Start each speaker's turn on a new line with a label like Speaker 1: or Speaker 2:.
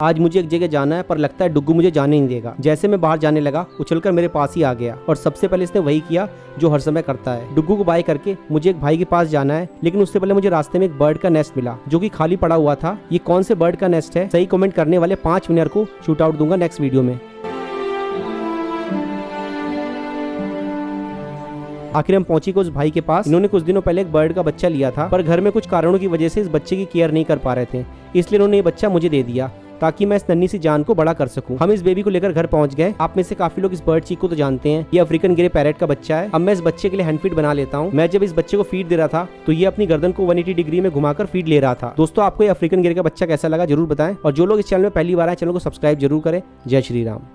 Speaker 1: आज मुझे एक जगह जाना है पर लगता है डुग्गू मुझे जाने नहीं देगा। जैसे मैं बाहर जाने लगा उछलकर मेरे पास ही आ गया और सबसे पहले इसने वही किया जो हर समय करता है। डुग्गू को बाय करके मुझे एक भाई के पास जाना है, लेकिन उससे पहले मुझे रास्ते में एक बर्ड का नेस्ट मिला जो कि खाली पड़ा हुआ था। ये कौन से बर्ड का नेस्ट है, सही कमेंट करने वाले 5 विनर को शूट आउट दूंगा नेक्स्ट वीडियो में। आखिर हम पहुंची उस भाई के पास। इन्होंने कुछ दिनों पहले एक बर्ड का बच्चा लिया था, पर घर में कुछ कारणों की वजह से इस बच्चे की केयर नहीं कर पा रहे थे, इसलिए इन्होंने ये बच्चा मुझे दे दिया ताकि मैं इस नन्ही सी जान को बड़ा कर सकूं। हम इस बेबी को लेकर घर पहुंच गए। आप में से काफी लोग इस बर्ड चीक को तो जानते हैं, ये अफ्रीकन ग्रे पैरेट का बच्चा है। अब मैं इस बच्चे के लिए हैंड फीड बना लेता हूं। मैं जब इस बच्चे को फीड दे रहा था तो ये अपनी गर्दन को 180 डिग्री में घुमाकर फीड ले रहा था। दोस्तों, आपको ये अफ्रीकन ग्रे का बच्चा कैसा लगा जरूर बताएं, और जो लोग इस चैनल में पहली बार आए चैनल को सब्सक्राइब जरूर करें। जय श्री राम।